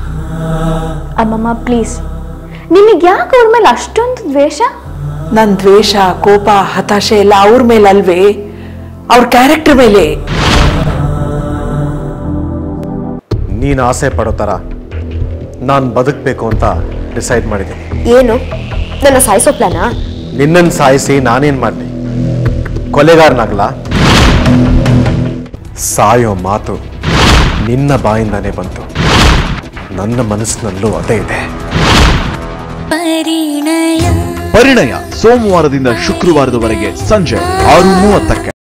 ಅಮ್ಮಮ್ಮ ಪ್ಲೀಸ್, ನಿಮಗೆ ಯಾಕೆ ಅವ್ರ ಮೇಲೆ ಅಷ್ಟೊಂದು ದ್ವೇಷ? ನನ್ನ ದ್ವೇಷ, ಕೋಪ, ಹತಾಶೆ ಎಲ್ಲ ಅವ್ರ ಮೇಲೆ ಅಲ್ವೇ, ಅವ್ರ ಕ್ಯಾರೆಕ್ಟರ್ ಮೇಲೆ. ನೀನು ಆಸೆ ಪಡೋ ಥರ ನಾನು ಬದುಕಬೇಕು ಅಂತ ಡಿಸೈಡ್ ಮಾಡಿದ್ದೀನಿ. ಏನು, ನನ್ನ ಸಾಯಿಸೋ ಪ್ಲಾನಾ? ನಿನ್ನನ್ನು ಸಾಯಿಸಿ ನಾನೇನು ಮಾಡಲಿ? ಕೊಲೆಗಾರನಾಗಲ್ಲ. ಸಾಯೋ ಮಾತು ನಿನ್ನ ಬಾಯಿಂದಾನೇ ಬಂತು. ನನ್ನ ಮನಸ್ಸಿನಲ್ಲೂ ಅದೇ ಇದೆ. ಪರಿಣಯ ಸೋಮವಾರದಿಂದ ಶುಕ್ರವಾರದವರೆಗೆ ಸಂಜೆ 6:30.